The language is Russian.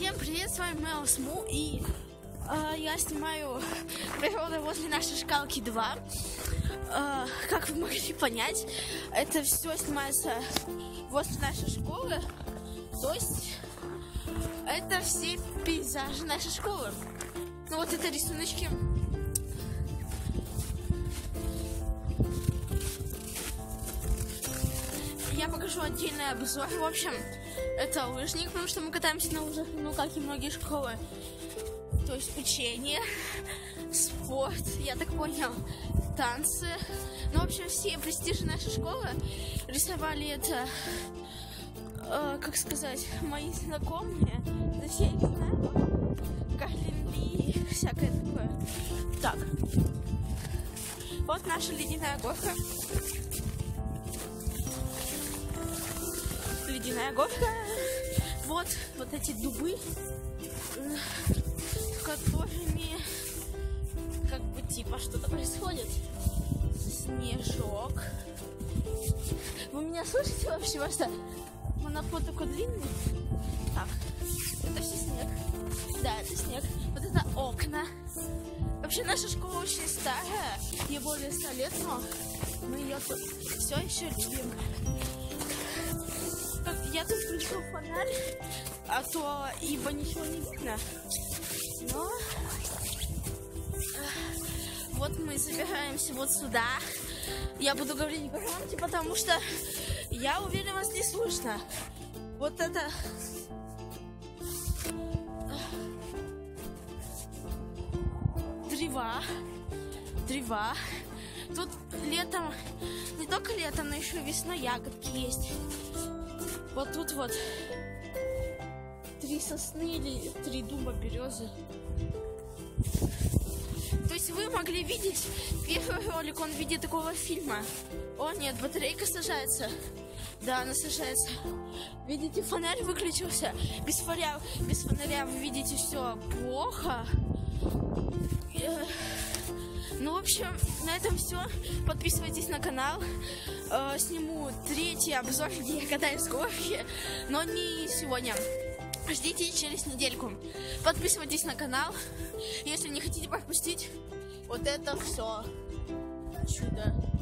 Всем привет, с вами Мэл Сму, и я снимаю природу возле нашей шкалки 2. Как вы могли понять, это все снимается возле нашей школы, то есть это все пейзажи нашей школы. Ну вот это рисуночки. Я покажу отдельный обзор. В общем, это лыжник, потому что мы катаемся на лыжах, ну, как и многие школы. То есть учение, спорт, я так понял, танцы. Ну, в общем, все престижи нашей школы рисовали это, как сказать, мои знакомые. Да я их знаю, Карлин Ли, всякое такое. Так, вот наша ледяная горка. Ледяная горка. Вот эти дубы, с которыми как бы типа что-то происходит. Снежок. Вы меня слышите вообще? Просто монопод такой длинный. Так, это все снег. Да, это снег. Вот это окна. Вообще наша школа очень старая. Ей более 100 лет, но мы ее тут все еще любим. Я тут включил фонарь, а то ибо ничего не видно. Но вот мы забираемся вот сюда. Я буду говорить громче, потому что я уверен, вас не слышно. Вот это древа. Тут летом, не только летом, но еще весной ягодки есть. Вот тут вот 3 сосны или 3 дуба, березы. То есть вы могли видеть первый ролик, он в виде такого фильма. О нет, батарейка сажается. Да, она сажается. Видите, фонарь выключился. Без фонаря вы видите все плохо. Ну, в общем, на этом все. Подписывайтесь на канал. Сниму 3-й обзор, где я катаюсь в горке, но не сегодня. Ждите через недельку. Подписывайтесь на канал, если не хотите пропустить вот это все чудо.